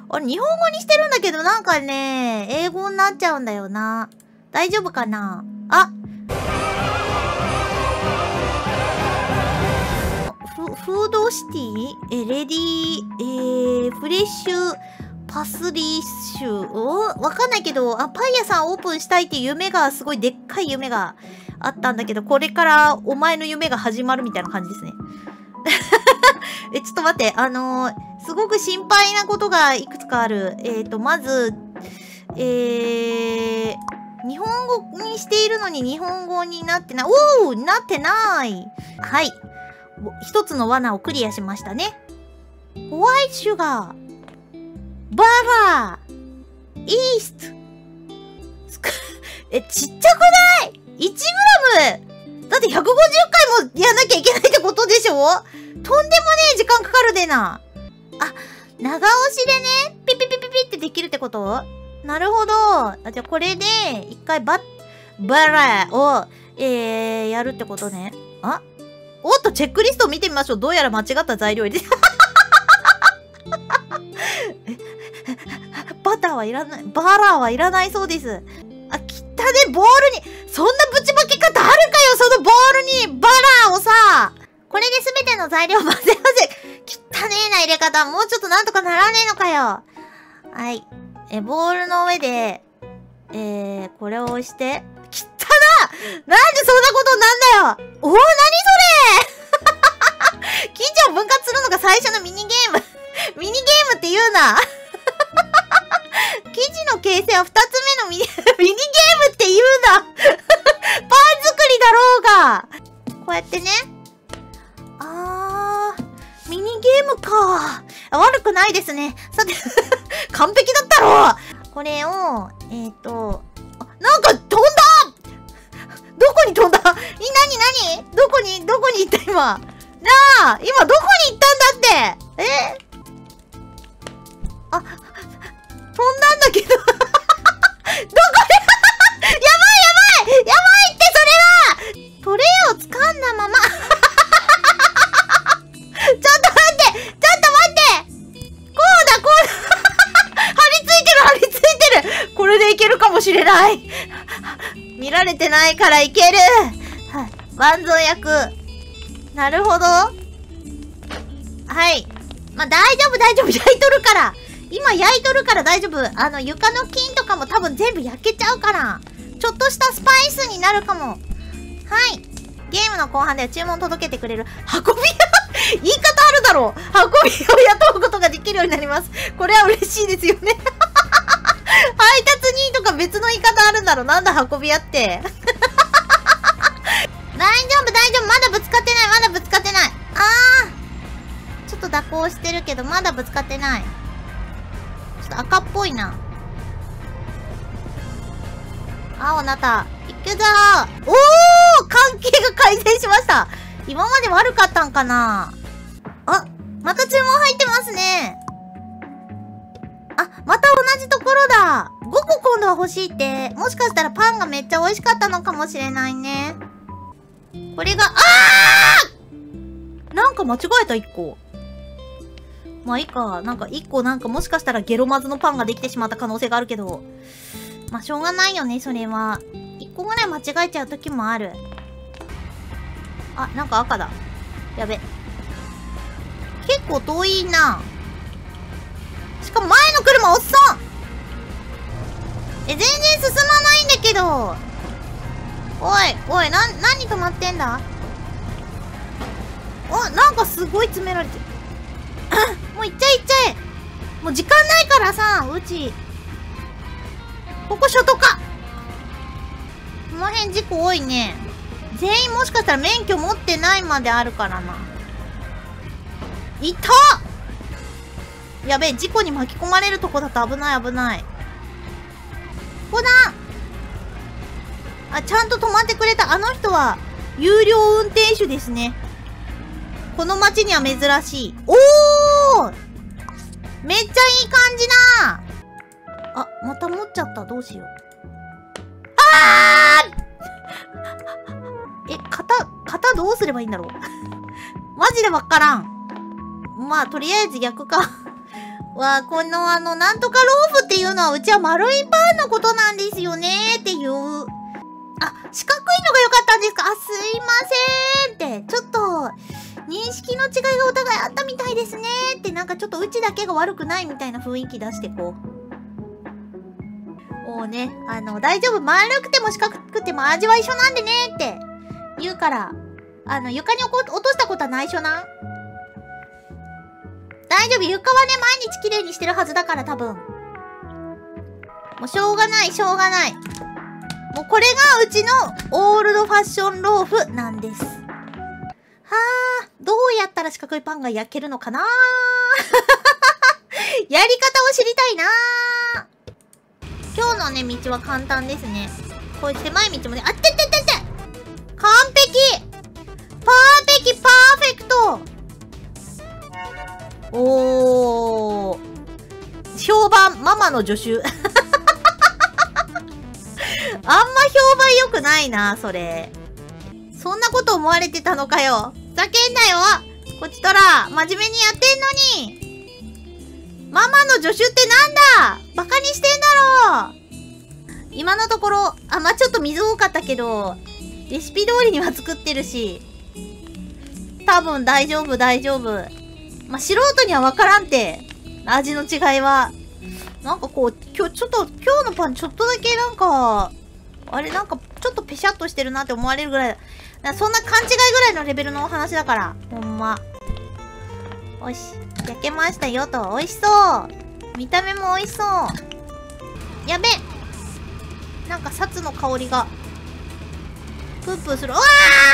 あれ、日本語にしてるんだけど、なんかね、英語になっちゃうんだよな。大丈夫かなあ、フードシティレディフレッシュパスリッシュわかんないけど、パン屋さんオープンしたいっていう夢が、すごいでっかい夢があったんだけど、これからお前の夢が始まるみたいな感じですね。ちょっと待って、すごく心配なことがいくつかある。まず、日本語にしているのに日本語になってない。おー、なってない。はい。一つの罠をクリアしましたね。ホワイトシュガー、バラー、イースト。ちっちゃくない ?1 グラムだって150回もやんなきゃいけないってことでしょ？とんでもねえ時間かかるでな。長押しでね、ピピピピピってできるってこと？なるほど。じゃあこれで、一回バラを、やるってことね。おっと、チェックリストを見てみましょう。どうやら間違った材料入れて。バターはいらない。バラーはいらないそうです。汚ね、ボールに、そんなぶちまけ方あるかよ、そのボールにバラーをさ。これで全ての材料混ぜ混ぜ。汚ねえな入れ方。もうちょっとなんとかならねえのかよ。はい。ボールの上で、これを押して、なんでそんなことになんだよ。おー、なにそれ生地を分割するのが最初のミニゲーム。ミニゲームって言うな。生地の形成は2つ目のミニゲームって言うな。パン作りだろうが。こうやってね。ミニゲームか。悪くないですね。さて、完璧だったろう。これを、なんか飛んだ！どこに飛んだ？なにどこに行った今。今どこに行ったんだって。飛んだんだけど。どこでやばいってそれは！トレイを掴んだまま。ちょっと待ってこうだ張り付いてるこれでいけるかもしれない。見られてないからいける。はい。万蔵役。なるほど。はい。大丈夫。焼いとるから。今焼いとるから大丈夫。床の菌とかも多分全部焼けちゃうから。ちょっとしたスパイスになるかも。はい。ゲームの後半では注文届けてくれる運び屋言い方あるだろう。運び屋を雇うことができるようになります。これは嬉しいですよね。配達人とか別の言い方あるんだろう。なんだ運び屋って。大丈夫。まだぶつかってない。ちょっと蛇行してるけど、まだぶつかってない。ちょっと赤っぽいな。青なった。行くぞー。おー！関係が改善しました。今まで悪かったんかな？また注文入ってますね。また同じところだ。5個今度は欲しいって。もしかしたらパンがめっちゃ美味しかったのかもしれないね。これが、なんか間違えた1個。まあいいか。なんか1個もしかしたらゲロマズのパンができてしまった可能性があるけど。まあしょうがないよね、それは。1個ぐらい間違えちゃう時もある。なんか赤だ。やべ。結構遠いな。しかも前の車遅っ！全然進まないんだけど。おい、何止まってんだ？なんかすごい詰められてる。もう行っちゃえ。もう時間ないからさ、うち。ここ初途か。この辺事故多いね。全員もしかしたら免許持ってないまであるからな。いた！やべえ、事故に巻き込まれるとこだと危ない。ここだ！ちゃんと止まってくれた。あの人は、有料運転手ですね。この街には珍しい。おー！めっちゃいい感じだ！また持っちゃった。どうしよう。型どうすればいいんだろう。マジでわからん。まあ、とりあえず焼くか。 このなんとかローフっていうのはうちは丸いパンのことなんですよねっていう。あ、四角いのが良かったんですか？あ、すいませんって。ちょっと、認識の違いがお互いあったみたいですねって、なんかちょっとうちだけが悪くないみたいな雰囲気出してこう。もうね、大丈夫。丸くても四角くても味は一緒なんでねって言うから、床に落としたことは内緒な。大丈夫。床はね、毎日綺麗にしてるはずだから多分。もうしょうがない、しょうがない。もうこれがうちのオールドファッションローフなんです。はあ、どうやったら四角いパンが焼けるのかなやり方を知りたいな。今日のね、道は簡単ですね。こういう狭い道もね、あってってってって完璧パーフェキパーフェクト。おー。評判、ママの助手。あんま評判良くないな、それ。そんなこと思われてたのかよ。ふざけんなよ。こっちとら、真面目にやってんのに。ママの助手ってなんだ。バカにしてんだろ。今のところ、まあ、ちょっと水多かったけど、レシピ通りには作ってるし、多分大丈夫、大丈夫。まあ、素人にはわからんて。味の違いは。なんかこう、今日のパンちょっとだけなんか、あれなんかちょっとペシャッとしてるなって思われるぐらい。そんな勘違いぐらいのレベルのお話だから。ほんま。よし。焼けましたよと。美味しそう。見た目も美味しそう。やべ。なんかサツの香りが。プープーする。うわ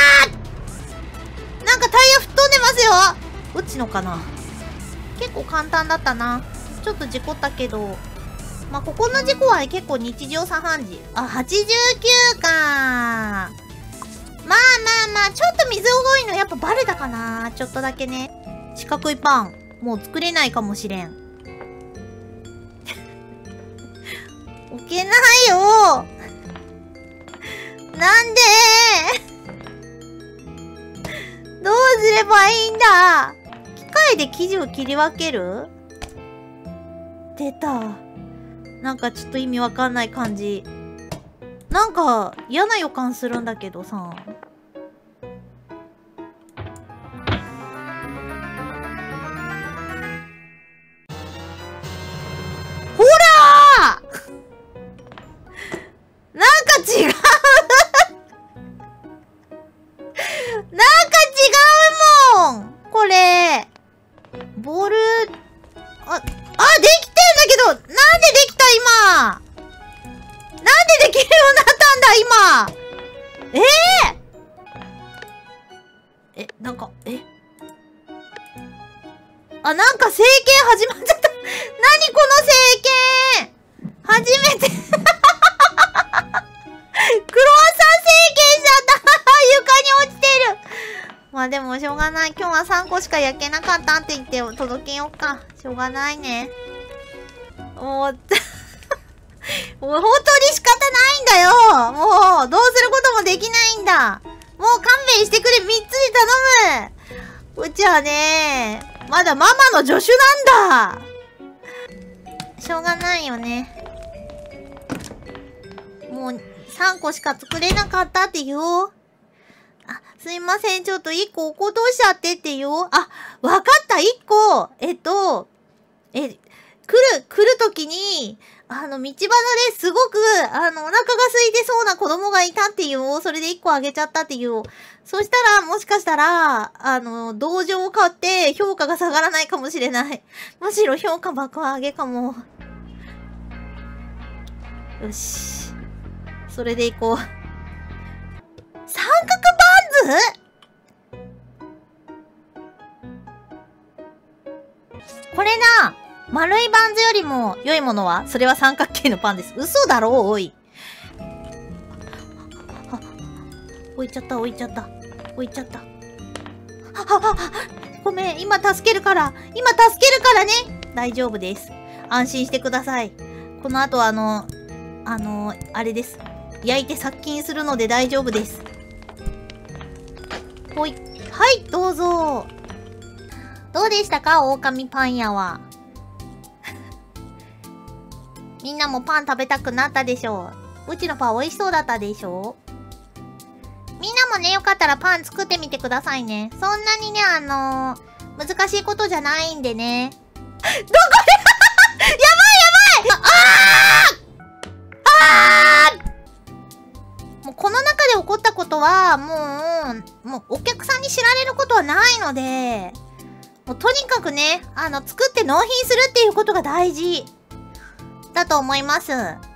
ー！なんかタイヤ吹っ飛んでますよ。どっちのかな？結構簡単だったな。ちょっと事故ったけど。まあ、ここの事故は結構日常茶飯事。あ、89かー。まあまあまあ、ちょっと水多いのやっぱバレたかな。ちょっとだけね。四角いパン。もう作れないかもしれん。置けないよ。なんでどうすればいいんだ。機械で生地を切り分ける？出た。なんかちょっと意味わかんない感じ。なんか嫌な予感するんだけどさ。ほらーなんか違うなんか違うもんこれ。ボール、できてんだけど、なんでできた今。なんでできるようになったんだ今。なんか、なんか成形始まっちゃった。何この成形初めて。クロワッサン成形しちゃった床に落ちてる。まあでもしょうがない。今日は3個しか焼けなかったって言って届けようか。しょうがないね。もう本当に仕方ないんだよ。もう、どうすることもできないんだ。もう勘弁してくれ。3つに頼む。うちはね、まだママの助手なんだ。しょうがないよね。もう、3個しか作れなかったって言おう。すいません。ちょっと1個落っことしちゃってって言おう。わかった。1個。来るときに、道端ですごく、お腹が空いてそうな子供がいたっていうを、それで1個あげちゃったっていうを。そしたら、もしかしたら、同情を買って評価が下がらないかもしれない。むしろ評価爆上げかも。よし。それでいこう。三角バンズ？これな。丸いバンズよりも良いものは、それは三角形のパンです。嘘だろおい。置いちゃった。ごめん、今助けるからね。大丈夫です。安心してください。この後あれです。焼いて殺菌するので大丈夫です。ほい。はい、どうぞ。どうでしたか？狼パン屋は。 みんなもパン食べたくなったでしょう。うちのパン美味しそうだったでしょ。みんなもね、よかったらパン作ってみてくださいね。そんなにね、難しいことじゃないんでね。どこでやばいやばいもうこの中で起こったことは、もうお客さんに知られることはないので、もうとにかくね、作って納品するっていうことが大事だと思います。